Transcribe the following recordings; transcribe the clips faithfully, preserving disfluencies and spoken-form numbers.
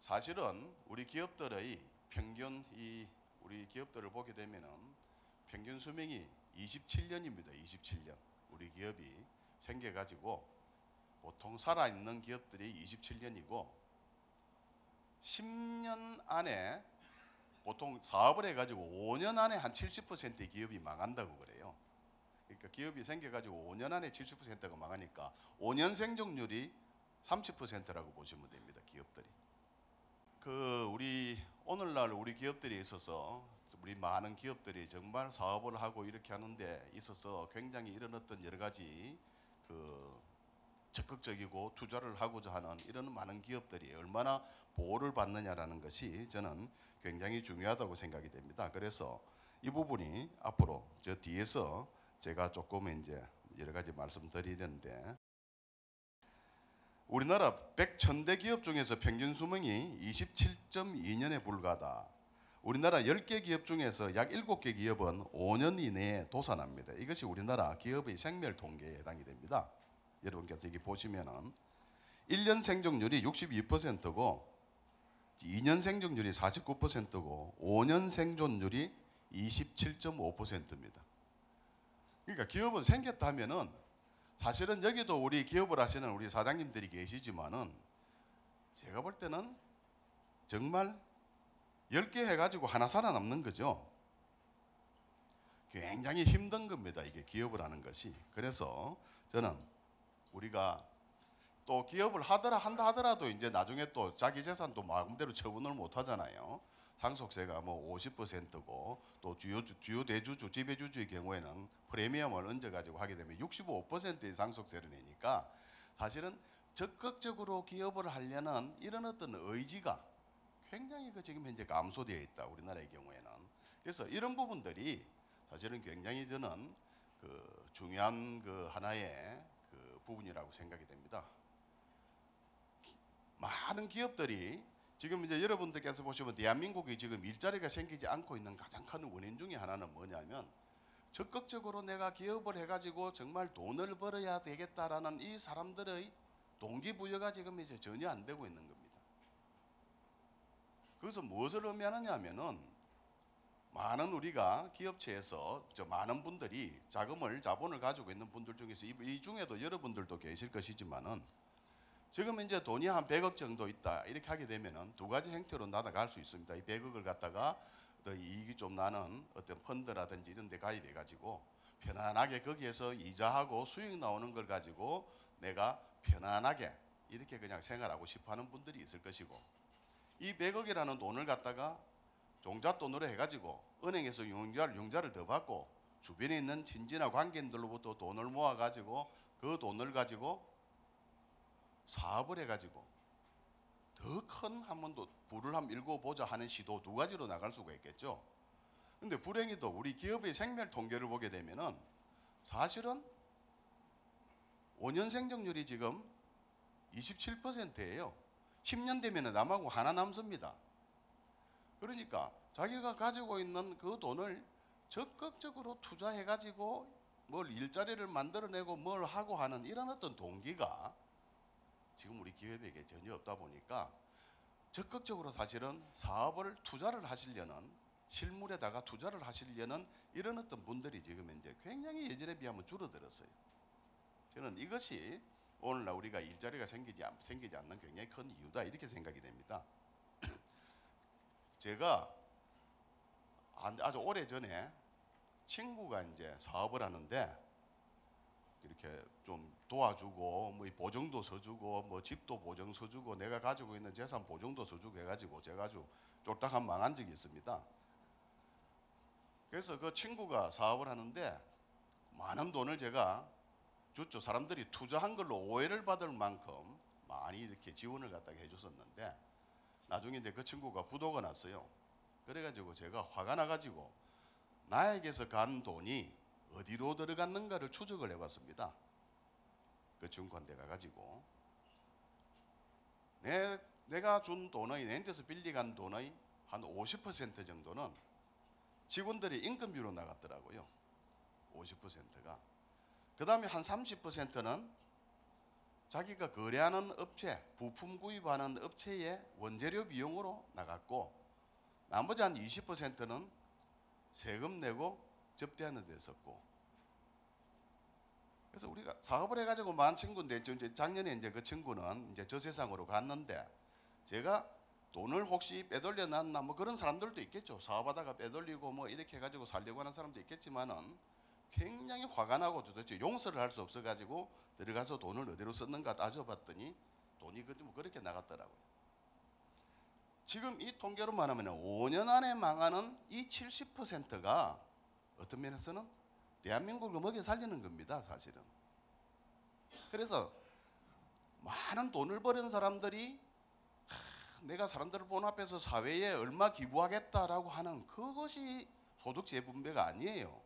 사실은 우리 기업들의 평균 이 우리 기업들을 보게 되면은 평균 수명이 이십칠 년입니다. 이십칠 년. 우리 기업이 생겨 가지고 보통 살아 있는 기업들이 이십칠 년이고 십 년 안에 보통 사업을 해 가지고 오 년 안에 한 칠십 퍼센트의 기업이 망한다고 그래요. 그러니까 기업이 생겨 가지고 오 년 안에 칠십 퍼센트가 망하니까 오 년 생존율이 삼십 퍼센트라고 보시면 됩니다. 기업들이. 그 우리 오늘날 우리 기업들이 있어서 우리 많은 기업들이 정말 사업을 하고 이렇게 하는데 있어서 굉장히 이런 어떤 여러 가지 그 적극적이고 투자를 하고자 하는 이런 많은 기업들이 얼마나 보호를 받느냐라는 것이 저는 굉장히 중요하다고 생각이 됩니다. 그래서 이 부분이 앞으로 저 뒤에서 제가 조금 이제 여러 가지 말씀드리는데, 우리나라 백천대 기업 중에서 평균 수명이 이십칠 점 이 년에 불과하다. 우리나라 열 개 기업 중에서 약 일곱 개 기업은 오 년 이내에 도산합니다. 이것이 우리나라 기업의 생멸 통계에 해당이 됩니다. 여러분께서 여기 보시면은 일 년 생존율이 육십이 퍼센트고 이 년 생존율이 사십구 퍼센트고 오 년 생존율이 이십칠 점 오 퍼센트입니다. 그러니까 기업은 생겼다 하면은 사실은 여기도 우리 기업을 하시는 우리 사장님들이 계시지만은 제가 볼 때는 정말 열 개 해가지고 하나 살아남는 거죠. 굉장히 힘든 겁니다. 이게 기업을 하는 것이. 그래서 저는 우리가 또 기업을 하더라 한다 하더라도 이제 나중에 또 자기 재산도 마음대로 처분을 못 하잖아요. 상속세가 뭐 오십 퍼센트고 또 주요, 주요 대주주, 지배주주의 경우에는 프리미엄을 얹어가지고 하게 되면 육십오 퍼센트의 상속세를 내니까 사실은 적극적으로 기업을 하려는 이런 어떤 의지가 굉장히 그 지금 현재 감소되어 있다. 우리나라의 경우에는. 그래서 이런 부분들이 사실은 굉장히 저는 그 중요한 그 하나의 그 부분이라고 생각이 됩니다. 많은 기업들이 지금 이제 여러분들께서 보시면 대한민국이 지금 일자리가 생기지 않고 있는 가장 큰 원인 중에 하나는 뭐냐면 적극적으로 내가 기업을 해가지고 정말 돈을 벌어야 되겠다라는 이 사람들의 동기부여가 지금 이제 전혀 안 되고 있는 겁니다. 그래서 무엇을 의미하느냐 하면은 많은 우리가 기업체에서 저 많은 분들이 자금을 자본을 가지고 있는 분들 중에서 이 중에도 여러분들도 계실 것이지만은 지금 이제 돈이 한 백억 정도 있다 이렇게 하게 되면은 두 가지 형태로 나아갈 수 있습니다. 이 백억을 갖다가 더 이익이 좀 나는 어떤 펀드라든지 이런 데 가입해 가지고 편안하게 거기에서 이자하고 수익 나오는 걸 가지고 내가 편안하게 이렇게 그냥 생활하고 싶어 하는 분들이 있을 것이고, 이 백억이라는 돈을 갖다가 종잣돈으로 해가지고 은행에서 융자를, 융자를 더 받고 주변에 있는 친지나 관계인들로부터 돈을 모아가지고 그 돈을 가지고 사업을 해가지고 더 큰 한 번 더 부를 한번 일궈보자 하는 시도 두 가지로 나갈 수가 있겠죠. 근데 불행히도 우리 기업의 생멸 통계를 보게 되면은 사실은 오 년 생존율이 지금 이십칠 퍼센트예요. 십 년 되면은 남하고 하나 남습니다. 그러니까 자기가 가지고 있는 그 돈을 적극적으로 투자해가지고 뭘 일자리를 만들어내고 뭘 하고 하는 이런 어떤 동기가 지금 우리 기업에게 전혀 없다 보니까 적극적으로 사실은 사업을 투자를 하시려는, 실물에다가 투자를 하시려는 이런 어떤 분들이 지금 이제 굉장히 예전에 비하면 줄어들었어요. 저는 이것이 오늘날 우리가 일자리가 생기지, 생기지 않는 굉장히 큰 이유다 이렇게 생각이 됩니다. 제가 아주 오래 전에 친구가 이제 사업을 하는데 이렇게 좀 도와주고 뭐 보증도 서주고 뭐 집도 보증 서주고 내가 가지고 있는 재산 보증도 서주고 해가지고 제가 아주 쫄딱한 망한 적이 있습니다. 그래서 그 친구가 사업을 하는데 많은 돈을 제가 줬죠. 사람들이 투자한 걸로 오해를 받을 만큼 많이 이렇게 지원을 갖다가 해줬었는데 나중에 이제 그 친구가 부도가 났어요. 그래가지고 제가 화가 나가지고 나에게서 간 돈이 어디로 들어갔는가를 추적을 해봤습니다. 그 증권대 가가지고 내, 내가 준 돈의, 내한테서 빌려간 돈의 한 오십 퍼센트 정도는 직원들이 인건비로 나갔더라고요. 오십 퍼센트가. 그 다음에 한 삼십 퍼센트는 자기가 거래하는 업체, 부품 구입하는 업체의 원재료 비용으로 나갔고 나머지 한 이십 퍼센트는 세금 내고 접대하는 데 썼고. 그래서 우리가 사업을 해가지고 만 친구인데 이제 작년에 이제 그 친구는 이제 저 세상으로 갔는데 제가 돈을 혹시 빼돌려 놨나 뭐 그런 사람들도 있겠죠. 사업하다가 빼돌리고 뭐 이렇게 해가지고 살려고 하는 사람도 있겠지만은 굉장히 화가 나고 도대체 용서를 할 수 없어가지고 들어가서 돈을 어디로 썼는가 따져봤더니 돈이 그렇게 나갔더라고요. 지금 이 통계로만 하면 오 년 안에 망하는 이 칠십 퍼센트가 어떤 면에서는 대한민국을 먹여 살리는 겁니다, 사실은. 그래서 많은 돈을 버는 사람들이 하, 내가 사람들을 보는 앞에서 사회에 얼마 기부하겠다라고 하는 그것이 소득 재분배가 아니에요.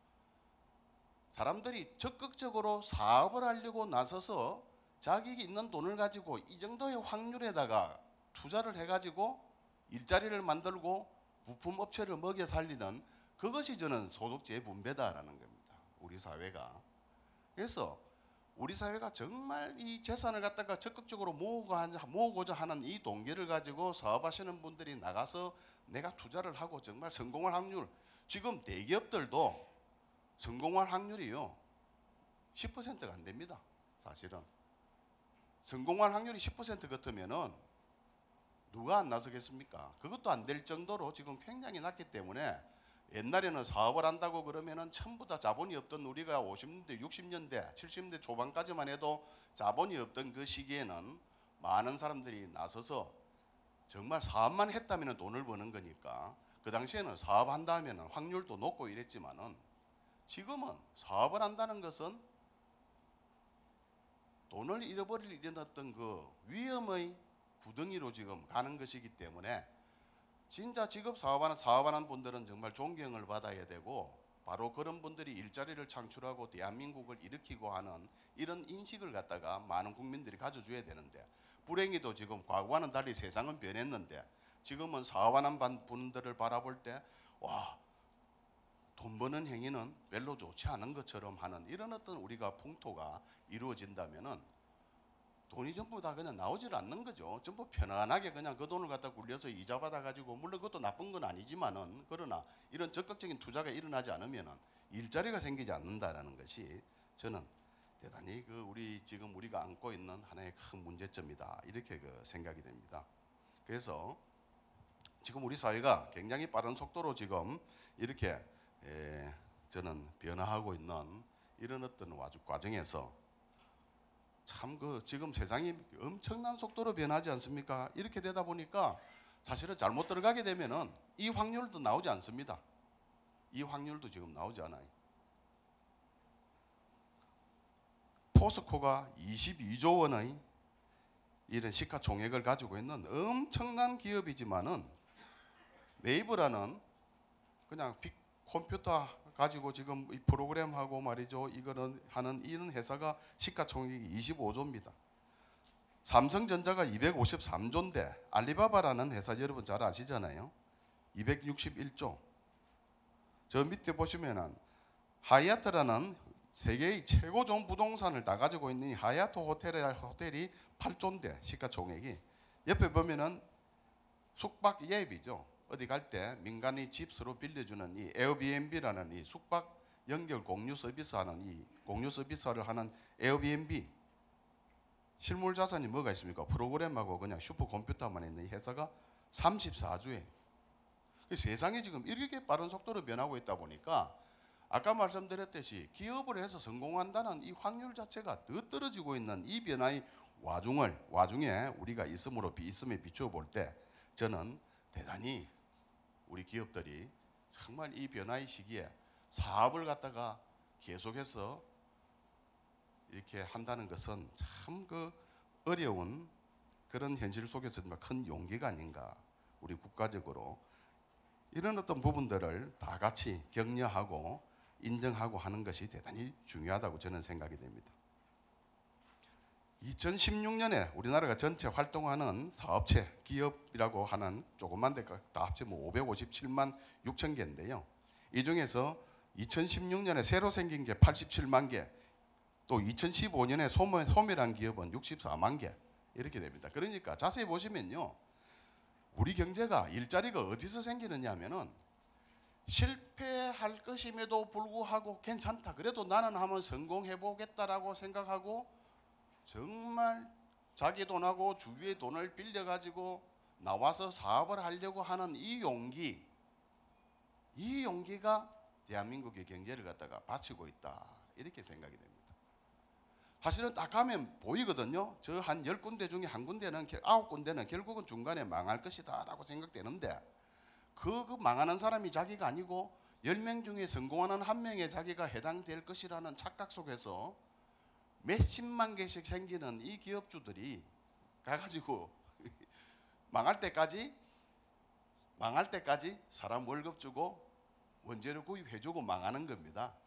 사람들이 적극적으로 사업을 하려고 나서서 자기 있는 돈을 가지고 이 정도의 확률에다가 투자를 해가지고 일자리를 만들고 부품 업체를 먹여 살리는 그것이 저는 소득 재분배다라는 겁니다. 우리 사회가. 그래서 우리 사회가 정말 이 재산을 갖다가 적극적으로 모으고자 하는 이 동기를 가지고 사업하시는 분들이 나가서 내가 투자를 하고 정말 성공할 확률, 지금 대기업들도 성공할 확률이요 십 퍼센트가 안 됩니다. 사실은 성공할 확률이 십 퍼센트 같으면은 누가 안 나서겠습니까? 그것도 안 될 정도로 지금 굉장히 낮기 때문에 옛날에는 사업을 한다고 그러면은 전부 다 자본이 없던 우리가 오십 년대, 육십 년대, 칠십 년대 초반까지만 해도 자본이 없던 그 시기에는 많은 사람들이 나서서 정말 사업만 했다면 돈을 버는 거니까 그 당시에는 사업한다 하면 확률도 높고 이랬지만은 지금은 사업을 한다는 것은 돈을 잃어버릴 일어났던 그 위험의 구덩이로 지금 가는 것이기 때문에 진짜 직업 사업하는, 사업하는 분들은 정말 존경을 받아야 되고 바로 그런 분들이 일자리를 창출하고 대한민국을 일으키고 하는 이런 인식을 갖다가 많은 국민들이 가져줘야 되는데 불행히도 지금 과거와는 달리 세상은 변했는데 지금은 사업하는 분들을 바라볼 때 와, 돈 버는 행위는 별로 좋지 않은 것처럼 하는 이런 어떤 우리가 풍토가 이루어진다면은 돈이 전부 다 그냥 나오질 않는 거죠. 전부 편안하게 그냥 그 돈을 갖다 굴려서 이자 받아가지고 물론 그것도 나쁜 건 아니지만은 그러나 이런 적극적인 투자가 일어나지 않으면은 일자리가 생기지 않는다라는 것이 저는 대단히 그 우리 지금 우리가 안고 있는 하나의 큰 문제점이다 이렇게 그 생각이 됩니다. 그래서 지금 우리 사회가 굉장히 빠른 속도로 지금 이렇게 에, 저는 변화하고 있는 이런 어떤 과정에서 참 그 지금 세상이 엄청난 속도로 변하지 않습니까? 이렇게 되다 보니까 사실은 잘못 들어가게 되면은 이 확률도 나오지 않습니다. 이 확률도 지금 나오지 않아요. 포스코가 이십이조 원의 이런 시가총액을 가지고 있는 엄청난 기업이지만은 네이버라는 그냥 빅 컴퓨터 가지고 지금 이 프로그램하고 말이죠. 이거는 하는 이런 회사가 시가총액이 이십오조입니다. 삼성전자가 이백오십삼조인데 알리바바라는 회사 여러분 잘 아시잖아요. 이백육십일조. 저 밑에 보시면은 하얏트라는 세계의 최고 좋은 부동산을 다 가지고 있는 이 하얏트 호텔이, 호텔이 팔조인데 시가총액이 옆에 보면은 숙박 예비죠. 어디 갈 때 민간이 집 서로 빌려주는 이 에어비앤비라는 이 숙박 연결 공유 서비스하는 이 공유 서비스를 하는 에어비앤비 실물 자산이 뭐가 있습니까? 프로그램하고 그냥 슈퍼컴퓨터만 있는 이 회사가 삼십사조예요. 세상이 지금 이렇게 빠른 속도로 변하고 있다 보니까 아까 말씀드렸듯이 기업을 해서 성공한다는 이 확률 자체가 더 떨어지고 있는 이 변화의 와중을 와중에 우리가 있음으로 있음에 비추어 볼 때 저는 대단히 우리 기업들이 정말 이 변화의 시기에 사업을 갖다가 계속해서 이렇게 한다는 것은 참 그 어려운 그런 현실 속에서 정말 큰 용기가 아닌가. 우리 국가적으로 이런 어떤 부분들을 다 같이 격려하고 인정하고 하는 것이 대단히 중요하다고 저는 생각이 됩니다. 이천십육년에 우리나라가 전체 활동하는 사업체, 기업이라고 하는 조그만 데가 다 합치면 오백오십칠만 육천 개인데요. 이 중에서 이천십육년에 새로 생긴 게 팔십칠만 개, 또 이천십오 년에 소멸, 소멸한 기업은 육십사만 개 이렇게 됩니다. 그러니까 자세히 보시면요, 우리 경제가 일자리가 어디서 생기느냐 하면은 실패할 것임에도 불구하고 괜찮다, 그래도 나는 한번 성공해 보겠다라고 생각하고 정말 자기 돈하고 주위의 돈을 빌려 가지고 나와서 사업을 하려고 하는 이 용기, 이 용기가 대한민국의 경제를 갖다가 받치고 있다, 이렇게 생각이 됩니다. 사실은 딱 가면 보이거든요. 저 한 열 군데 중에 한 군데는, 아홉 군데는 결국은 중간에 망할 것이다 라고 생각되는데, 그, 그 망하는 사람이 자기가 아니고 열 명 중에 성공하는 한 명의 자기가 해당될 것이라는 착각 속에서 몇십만 개씩 생기는 이 기업주들이 가가지고 망할 때까지 망할 때까지 사람 월급 주고 원재료 구입해주고 망하는 겁니다.